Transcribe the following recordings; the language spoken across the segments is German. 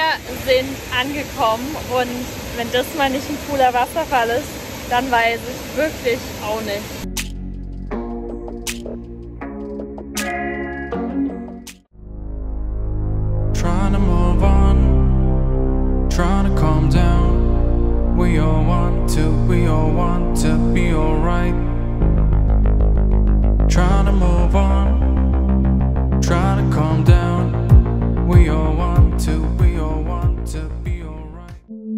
sind angekommen und wenn das mal nicht ein cooler Wasserfall ist, dann weiß ich wirklich auch nicht. Trying to move on, trying to calm down. We all want to be alright. Trying to move on, trying to calm down. We all want to be alright.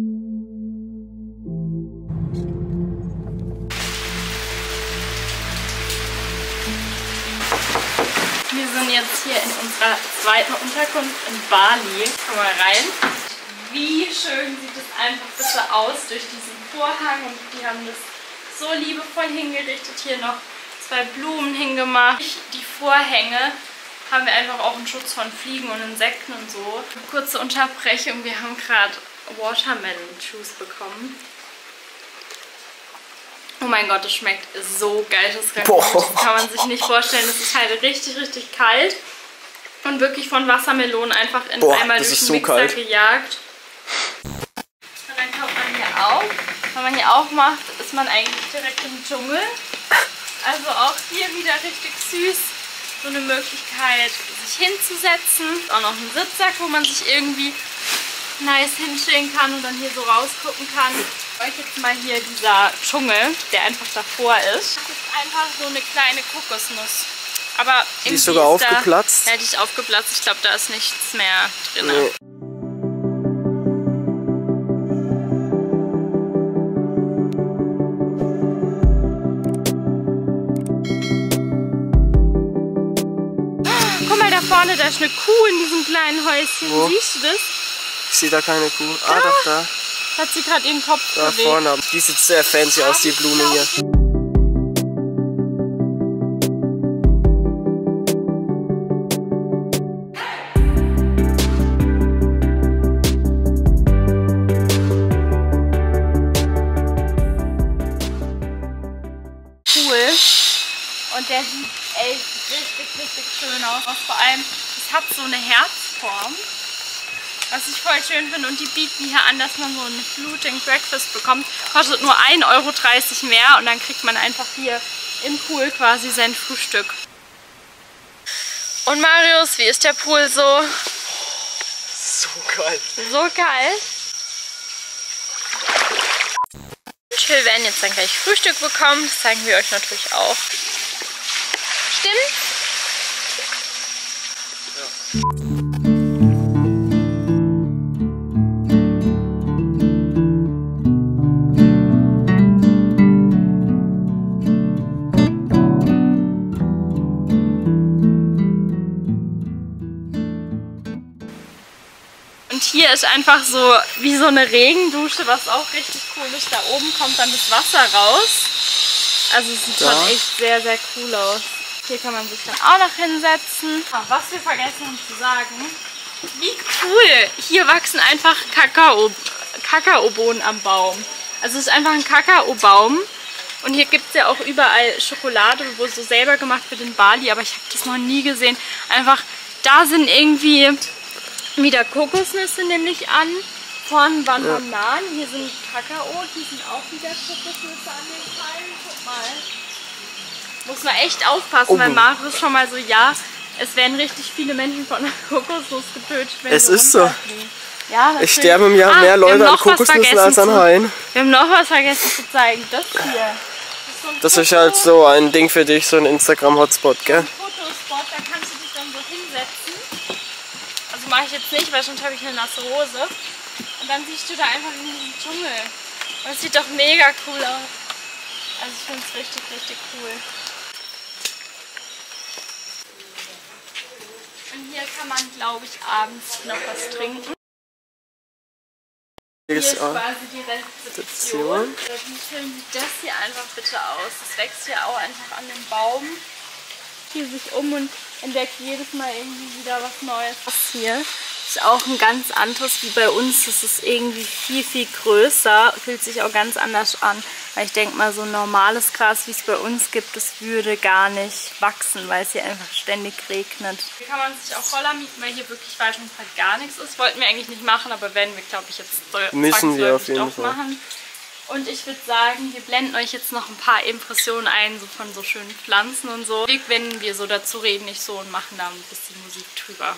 Wir sind jetzt hier in unserer zweiten Unterkunft in Bali. Komm mal rein. Wie schön sieht es einfach bitte aus durch diesen Vorhang. Und die haben das so liebevoll hingerichtet. Hier noch 2 Blumen hingemacht. Die Vorhänge haben wir einfach auch einen Schutz von Fliegen und Insekten und so. Eine kurze Unterbrechung. Wir haben gerade Watermelon Juice bekommen. Oh mein Gott, das schmeckt so geil. Das kann man sich nicht vorstellen. Das ist halt richtig, richtig kalt. Und wirklich von Wassermelonen einfach in einmal durch den Mixer gejagt. Und dann kommt man hier auf. Wenn man hier aufmacht, ist man eigentlich direkt im Dschungel. Also auch hier wieder richtig süß. So eine Möglichkeit, sich hinzusetzen. Auch noch ein Sitzsack, wo man sich irgendwie nice hinstellen kann und dann hier so rausgucken kann. Euch jetzt mal hier dieser Dschungel, der einfach davor ist. Das ist einfach so eine kleine Kokosnuss. Aber die ist sogar aufgeplatzt. Ja, die ist aufgeplatzt. Ich glaube, da ist nichts mehr drin. Nee. Guck mal da vorne, da ist eine Kuh in diesem kleinen Häuschen. Wo? Siehst du das? Ich sehe da keine Kuh. Ah, doch, da. Hat sie gerade ihren Kopf Da bewegt. vorne. Die sieht sehr fancy aus, die Blume hier. Cool. Und der sieht echt richtig, richtig schön aus. Vor allem, es hat so eine Herzform. Was ich voll schön finde, und die bieten hier an, dass man so ein Floating Breakfast bekommt. Kostet nur 1,30 € mehr und dann kriegt man einfach hier im Pool quasi sein Frühstück. Und Marius, wie ist der Pool so? So geil. So geil. Und wir werden jetzt dann gleich Frühstück bekommen. Das zeigen wir euch natürlich auch. Stimmt? Und hier ist einfach so wie so eine Regendusche, was auch richtig cool ist. Da oben kommt dann das Wasser raus. Also es sieht schon echt sehr, sehr cool aus. Hier kann man sich dann auch noch hinsetzen. Was wir vergessen haben zu sagen, wie cool! Hier wachsen einfach Kakaobohnen am Baum. Also es ist einfach ein Kakaobaum. Und hier gibt es ja auch überall Schokolade, wo so selber gemacht wird in Bali. Aber ich habe das noch nie gesehen. Einfach, da sind irgendwie wieder Kokosnüsse nämlich an. Vorne waren Bananen. Hier sind Kakao. Hier sind auch wieder Kokosnüsse an den Teilen. Guck mal. Muss man echt aufpassen, weil Marius schon mal so, ja, es werden richtig viele Menschen von der Kokosnuss getötet, wenn es ist so. Ja, es sterben im Jahr mehr Leute an Kokosnüssen als an Haien. Wir haben noch was vergessen zu zeigen. Das hier. Das ist halt so ein Ding für dich, so ein Instagram-Hotspot, gell? Ein Fotospot, da kannst du dich dann so hinsetzen. Also mache ich jetzt nicht, weil sonst habe ich eine nasse Hose. Und dann siehst du da einfach in diesem Dschungel. Und es sieht doch mega cool aus. Also ich finde es richtig, richtig cool. Und hier kann man, glaube ich, abends noch was trinken. Hier ist quasi die Rezeption. Wie schön sieht das hier einfach bitte aus. Das wächst hier auch einfach an dem Baum. hier sich um und entdeckt jedes Mal irgendwie wieder was Neues. Das hier ist auch ein ganz anderes wie bei uns. Das ist irgendwie viel, viel größer. Fühlt sich auch ganz anders an. Weil ich denke mal, so ein normales Gras, wie es bei uns gibt, das würde gar nicht wachsen, weil es hier einfach ständig regnet. Hier kann man sich auch Roller mieten, weil hier wirklich weit und breit gar nichts ist. Wollten wir eigentlich nicht machen, aber werden wir, glaube ich, jetzt müssen wir auf jeden Fall machen. Und ich würde sagen, wir blenden euch jetzt noch ein paar Impressionen ein, so von so schönen Pflanzen und so. Wenn wir so dazu reden, nicht so, und machen da ein bisschen Musik drüber.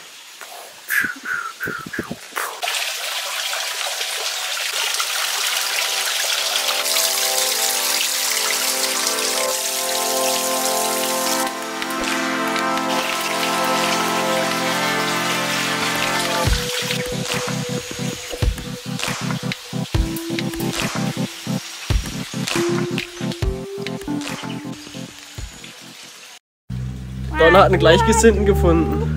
Donna hat einen Gleichgesinnten gefunden.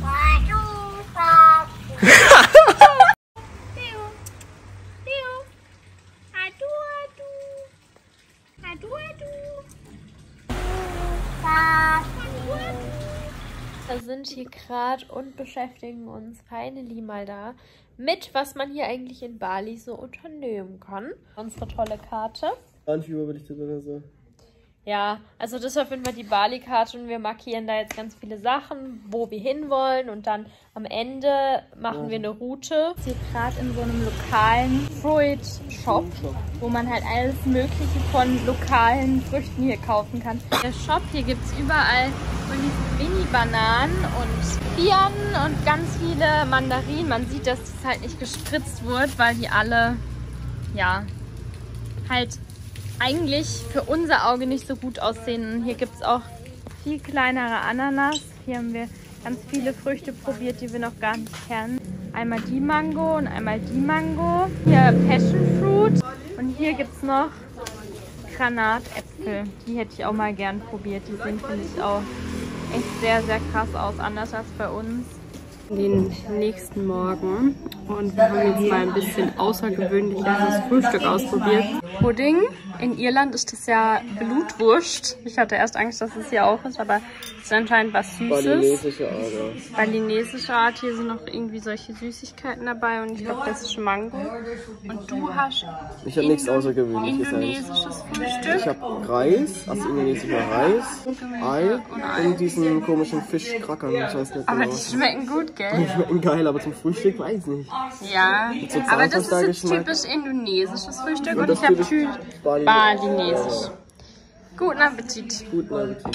Wir sind hier gerade und beschäftigen uns finally mal da mit, was man hier eigentlich in Bali so unternehmen kann. Unsere tolle Karte. Nicht überbelichtet oder so. Ja, also das ist auf jeden Fall die Bali-Karte und wir markieren da jetzt ganz viele Sachen, wo wir hinwollen, und dann am Ende machen wir eine Route. Ich bin gerade in so einem lokalen Fruit-Shop, wo man halt alles Mögliche von lokalen Früchten hier kaufen kann. Der Shop, hier gibt es überall so diese Mini-Bananen und Birnen und ganz viele Mandarinen. Man sieht, dass das halt nicht gespritzt wird, weil die alle, ja, halt eigentlich für unser Auge nicht so gut aussehen. Hier gibt es auch viel kleinere Ananas. Hier haben wir ganz viele Früchte probiert, die wir noch gar nicht kennen. Einmal die Mango und einmal die Mango. Hier Passion Fruit. Und hier gibt es noch Granatäpfel. Die hätte ich auch mal gern probiert. Die sehen, finde ich, auch echt sehr, sehr krass aus. Anders als bei uns. Den nächsten Morgen. Und wir haben jetzt mal ein bisschen außergewöhnliches Frühstück ausprobiert. Pudding. In Irland ist das ja Blutwurst. Ich hatte erst Angst, dass es hier auch ist, aber es ist anscheinend was Süßes. Balinesische Art. Balinesische Art. Hier sind noch irgendwie solche Süßigkeiten dabei und ich glaube, das ist Mango. Und du hast ich habe nichts Außergewöhnliches. Indonesisches Frühstück. Ich habe Reis, also indonesischer Reis, Ei und diesen komischen Fischkrackern. Ich weiß nicht Aber genau. die schmecken gut, gell? Die schmecken geil, aber zum Frühstück weiß ich nicht. Ja, So aber das ist jetzt typisch indonesisches Frühstück und ich habe balinesisch. Guten Appetit. Guten Appetit.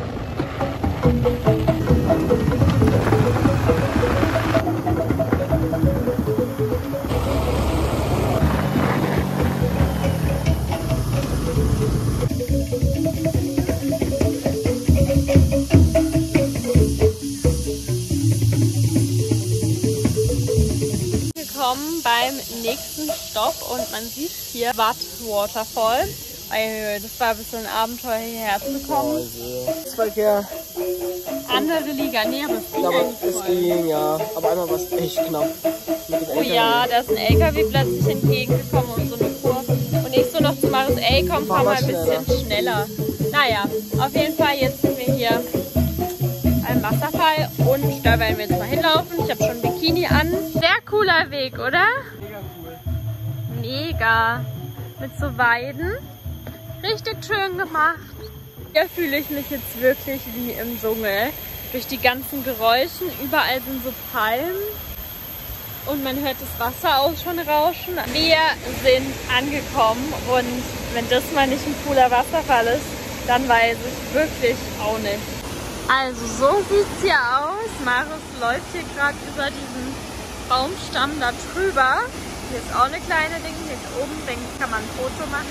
Willkommen beim nächsten Stopp und man sieht hier Wat Waterfall. Das war ein bisschen ein Abenteuer, hierher zu kommen. Das war ja Andere Liga, nee, aber es ging aber eigentlich es voll. ging, ja. Aber einmal war es echt knapp. Mit dem Oh ja, da ist ein LKW plötzlich entgegengekommen um so eine Kurve. Und ich so noch zu Maris, ey, komm, fahr mal ein bisschen schneller. Naja, auf jeden Fall, jetzt sind wir hier am Wasserfall und da werden wir jetzt mal hinlaufen. Ich habe schon ein Bikini an. Sehr cooler Weg, oder? Mega cool. Mega. Mit so Weiden. Richtig schön gemacht. Hier fühle ich mich jetzt wirklich wie im Dschungel. Durch die ganzen Geräuschen. Überall sind so Palmen. Und man hört das Wasser auch schon rauschen. Wir sind angekommen. Und wenn das mal nicht ein cooler Wasserfall ist, dann weiß ich wirklich auch nicht. Also so sieht es hier aus. Maris läuft hier gerade über diesen Baumstamm da drüber. Hier ist auch eine kleine Ding. Hier oben, denke ich, kann man ein Foto machen.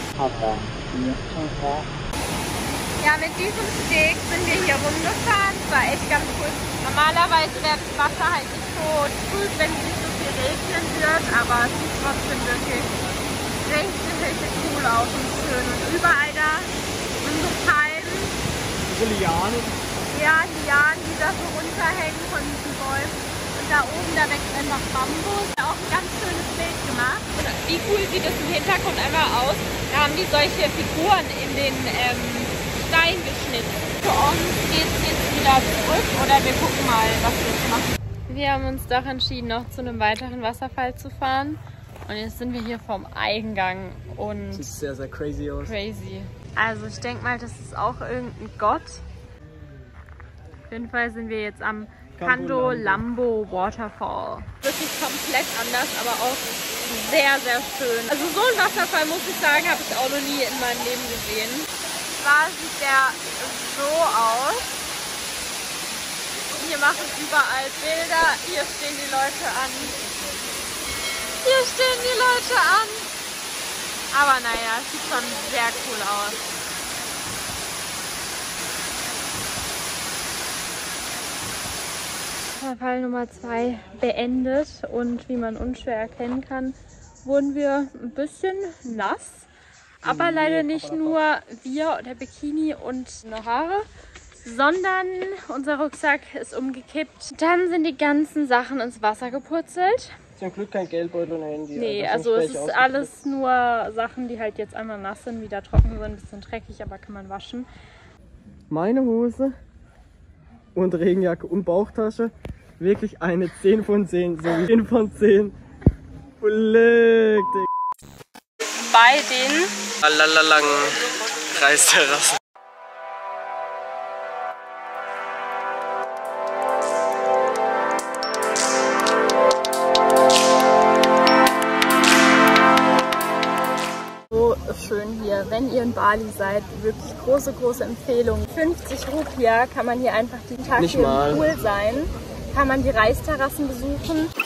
Ja, mit diesem Steg sind wir hier rumgefahren. Das war echt ganz cool. Normalerweise wäre das Wasser halt nicht so gut, wenn es nicht so viel regnen wird. Aber es sieht trotzdem wirklich richtig cool aus und schön. Und überall da sind so Palmen. So Lianen. Ja, Lianen, die da so runterhängen von diesen Bäumen. Und da oben, da wächst einfach Bambus. Auch ein ganz schönes Bild gemacht. Und wie cool sieht das im Hintergrund einmal aus? Da haben die solche Figuren in den Stein geschnitten. für uns geht es jetzt wieder zurück oder wir gucken mal, was wir jetzt machen. Wir haben uns doch entschieden, noch zu einem weiteren Wasserfall zu fahren. Und jetzt sind wir hier vom Eingang und sieht sehr, sehr crazy aus. Crazy. Also ich denke mal, das ist auch irgendein Gott. Auf jeden Fall sind wir jetzt am Campo Lambo Waterfall. Wirklich komplett anders, aber auch sehr, sehr schön. Also so ein Wasserfall, muss ich sagen, habe ich auch noch nie in meinem Leben gesehen. Zwar sieht der so aus. Hier machen überall Bilder, hier stehen die Leute an. Hier stehen die Leute an. Aber naja, es sieht schon sehr cool aus. Wasserfall Nummer 2 beendet und wie man unschwer erkennen kann, wurden wir ein bisschen nass. Aber leider nicht nur wir, der Bikini und eine Haare, sondern unser Rucksack ist umgekippt. Dann sind die ganzen Sachen ins Wasser gepurzelt. Zum Glück kein Geldbeutel und Handy. Nee, also es ist alles nur Sachen, die halt jetzt einmal nass sind, wieder trocken sind, ein bisschen dreckig, aber kann man waschen. Meine Hose und Regenjacke und Bauchtasche, wirklich eine 10 von 10, so wie 10 von 10. Leck, Bei den langen Reisterrassen. schön hier, wenn ihr in Bali seid. Wirklich große Empfehlung. 50 Rupiah kann man hier einfach den Tag hier im Pool sein. Kann man die Reisterrassen besuchen.